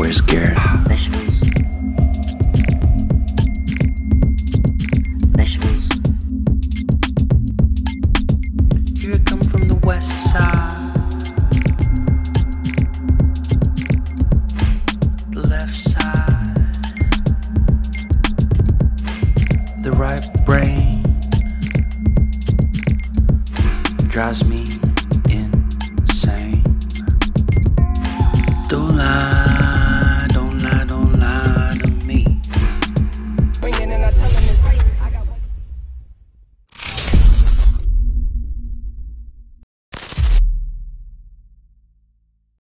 Chris Garrett. Vegetables. Vegetables. Here I come from the west side, the left side, the right brain drives me